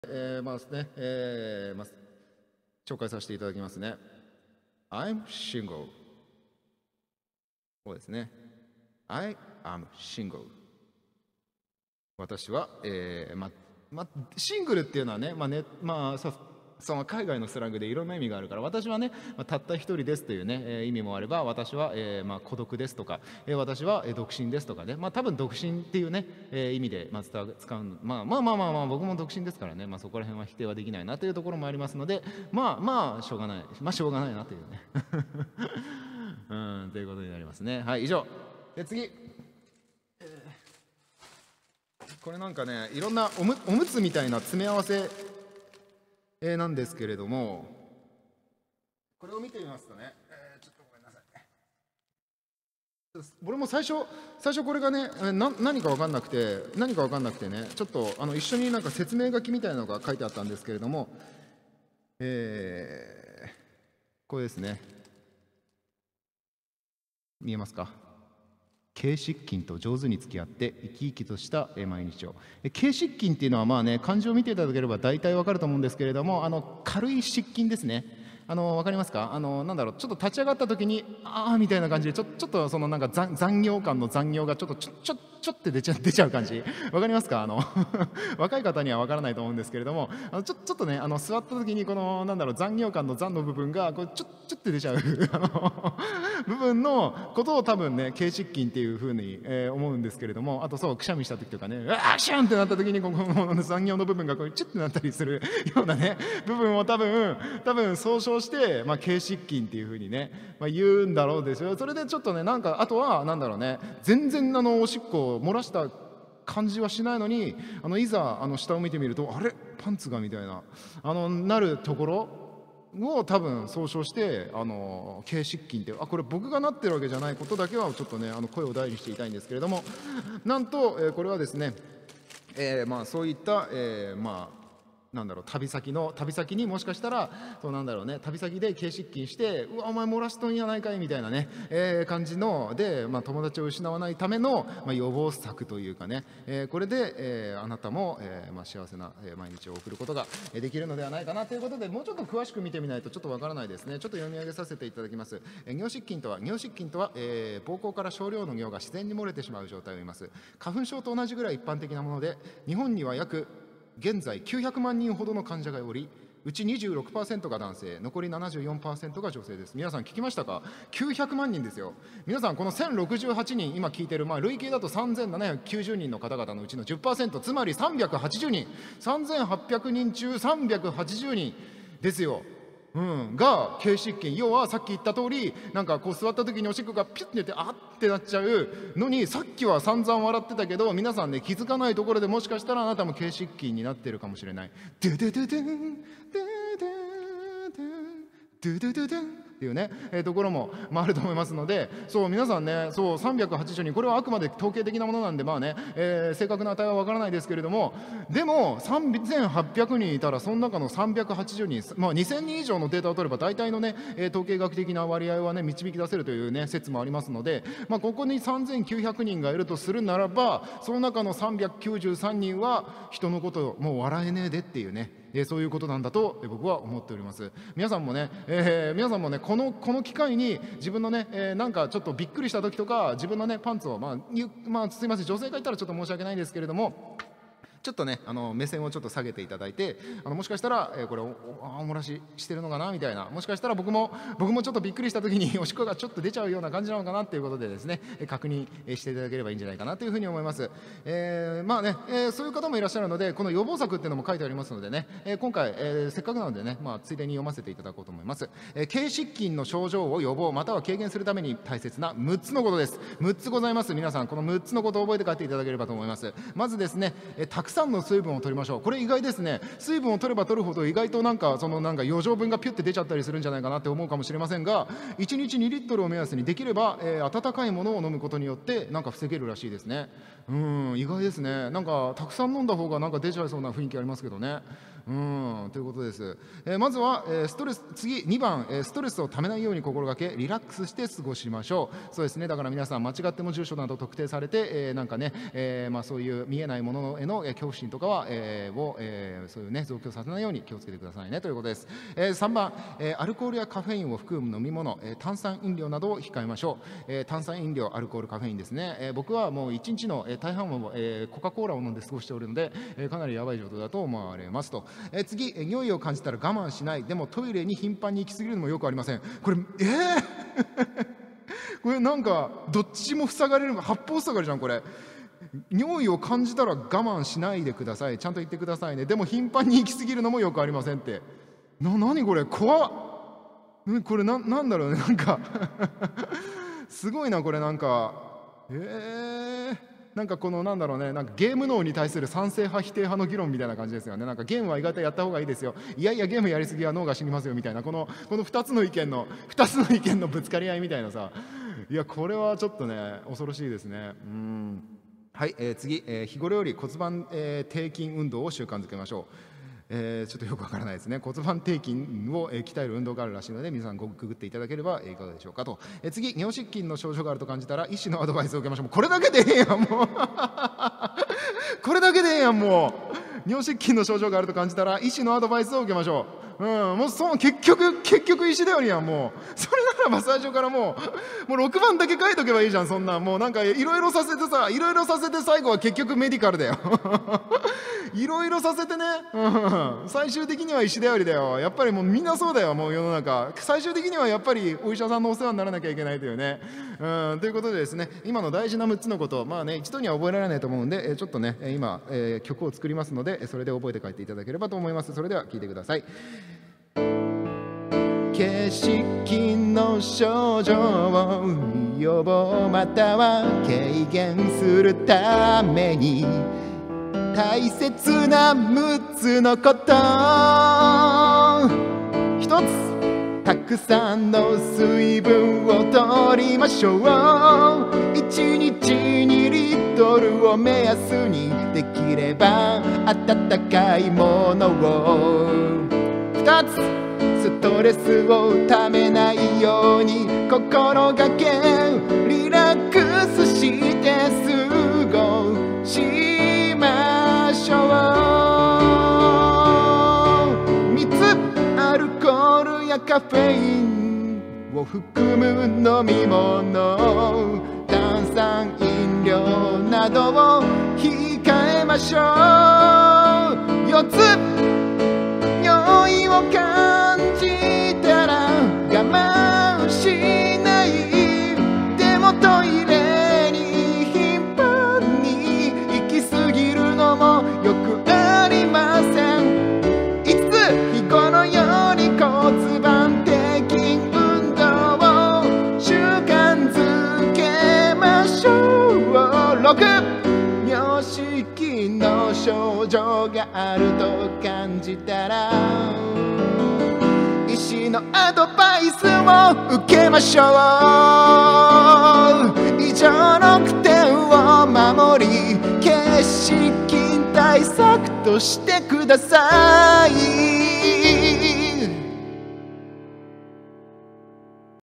紹介させていただきますね。I'm single。そうですね。I am single。私は、シングルっていうのはね、その海外のスラングでいろんな意味があるから、私はね、たった一人ですというね、意味もあれば、私は、孤独ですとか、私は、独身ですとかね、多分独身っていうね、意味で、使う、僕も独身ですからね、そこら辺は否定はできないなというところもありますので、しょうがない、しょうがないなというね。ということになりますね。はい、以上。で、次。これなんかね、いろんなおむつみたいな詰め合わせなんですけれども、これを見てみますとね、ちょっとごめんなさい。俺も最初これがね、何か分かんなくてね、ちょっと一緒になんか説明書きみたいなのが書いてあったんですけれども、これですね。見えますか？慶湿菌と上手に付き合って生き生きとした毎日を。慶湿菌っていうのは漢字を見ていただければ大体わかると思うんですけれども、軽い湿菌ですね。わかりますか？ちょっと立ち上がった時にみたいな感じでちょっとそのなんか残業感の残業がちょっと出ちゃう感じ。わかりますか？若い方にはわからないと思うんですけれども、ちょっとね座った時にこの残業感の残の部分がこうちょっと出ちゃう部分のことを多分ね慶湿菌っていうふうに、思うんですけれども、あとそうくしゃみした時とかねシャンってなった時にこの残業の部分がこうチュッてなったりするようなね部分を多分総称して、慶湿菌っていうふうにね、言うんだろうですよ。それでちょっとねあとは全然おしっこを漏らした感じはしないのにいざ下を見てみるとあれパンツがみたいななるところを多分総称して慶湿菌ってこれ僕がなってるわけじゃないことだけはちょっとね声を大にして言いたいんですけれども、なんと、これはですね、そういった、旅先にもしかしたら旅先で慶湿菌してうわお前漏らしとんやないかいみたいなね、感じので、友達を失わないための、予防策というかね、これで、あなたも、幸せな、毎日を送ることができるのではないかなということで、もうちょっと詳しく見てみないとちょっとわからないですね。ちょっと読み上げさせていただきます。尿失禁とは、膀胱から少量の尿が自然に漏れてしまう状態を言います。花粉症と同じぐらい一般的なもので、日本には現在900万人ほどの患者がおり、うち 26% が男性、残り 74% が女性です。皆さん聞きましたか？900万人ですよ。皆さんこの1068人今聞いてる、累計だと3790人の方々のうちの 10%、 つまり380人、3800人中380人ですよ。が慶湿菌、要はさっき言った通りこう座った時におしっこがピュッて出てってなっちゃうのに、さっきは散々笑ってたけど皆さんね気づかないところでもしかしたらあなたも慶湿菌になってるかもしれない。ドゥドゥドゥドゥンドゥドゥドゥドゥドゥドゥンっていうね、ところも、あると思いますので、そう皆さんね、そう380人、これはあくまで統計的なものなんで正確な値はわからないですけれども、でも3800人いたらその中の380人、2000人以上のデータを取れば大体のね、統計学的な割合はね導き出せるというね説もありますので、ここに3900人がいるとするならば、その中の393人は人のこともう笑えねえでっていうね、そういうことなんだと僕は思っております。皆さんもね、この機会に自分のね、ちょっとびっくりした時とか、自分のねパンツをすいません、女性がいたらちょっと申し訳ないんですけれども、ちょっとね目線をちょっと下げていただいて、もしかしたら、これお漏らししてるのかなみたいな、もしかしたら僕もちょっとびっくりした時におしっこがちょっと出ちゃうような感じなのかなっていうことでですね、確認していただければいいんじゃないかなというふうに思います。そういう方もいらっしゃるので、この予防策っていうのも書いてありますのでね、今回、せっかくなのでね、ついでに読ませていただこうと思います。慶湿菌の症状を予防または軽減するために大切な6つのことです。6つございます。皆さんこの6つのことを覚えて帰っていただければと思います。まずですね、たくさんの水分を取りましょう。これ意外ですね。水分を取れば取るほど意外と余剰分がピュッて出ちゃったりするんじゃないかなって思うかもしれませんが、1日2リットルを目安にできれば、温かいものを飲むことによって防げるらしいですね。意外ですね。たくさん飲んだ方が出ちゃいそうな雰囲気ありますけどね。 ということです。まずは、次2番、ストレスをためないように心がけリラックスして過ごしましょう。そうですね、だから皆さん間違っても住所など特定されて、なんかね、そういう見えないものへの恐怖心とかは、そういうね増強させないように気をつけてくださいねということです。3番、アルコールやカフェインを含む飲み物、炭酸飲料などを控えましょう。炭酸飲料、アルコール、カフェインですね。僕はもう1日の大半を、コカ・コーラを飲んで過ごしておるので、かなりやばい状態だと思われますと。次、匂いを感じたら我慢しない。でもトイレに頻繁に行き過ぎるのもよくありません。これこれなんかどっちも塞がれるの、八方塞がりじゃんこれ。尿意を感じたら我慢しないでください。ちゃんと言ってくださいね。でも頻繁に行き過ぎるのもよくありませんって。何これ怖っ。これなんだろうね、なんかすごいなこれ。なんかなんかこのなんだろうね、なんかゲーム脳に対する賛成派否定派の議論みたいな感じですよね。なんかゲームは意外とやった方がいいですよ、いやいやゲームやりすぎは脳が死にますよみたいな、この2つの意見のぶつかり合いみたいなさ。いやこれはちょっとね恐ろしいですね。はい、次、日頃より骨盤、底筋運動を習慣づけましょう。ちょっとよくわからないですね。骨盤底筋を鍛える運動があるらしいので皆さんググっていただければいかがでしょうかと。次、尿失禁の症状があると感じたら医師のアドバイスを受けましょう。これだけでええやんもうこれだけでええやんもう。尿失禁の症状があると感じたら医師のアドバイスを受けましょう。もう結局医師だよりやんもう。それならば最初からもう6番だけ書いとけばいいじゃん。そんなもうなんかいろいろさせて最後は結局メディカルだよいろいろさせてね、最終的には石頼りだよ。やっぱりもうみんなそうだよ。もう世の中最終的にはやっぱりお医者さんのお世話にならなきゃいけないというね。ということでですね、今の大事な6つのこと、一度には覚えられないと思うんで、ちょっとね今、曲を作りますのでそれで覚えて帰っていただければと思います。それでは聴いてください。形式の症状を予防または軽減するために大切な6つのこと。1つ、たくさんの水分を取りましょう。1日2リットルを目安にできれば温かいものを。2つ、ストレスをためないように心がけリラックスして過ごしましょう。3つ、アルコールやカフェインを含む飲み物、炭酸飲料などを控えましょう。4つ、匂いを感じたら我慢しない。でもトイレに頻繁に行き過ぎるのもよくありません。5つ、日頃より骨盤底筋運動を習慣づけましょう。6、尿失禁の症状があると感じたら医師のアドバイスを受けましょう。以上6点を守り形式対策としてください。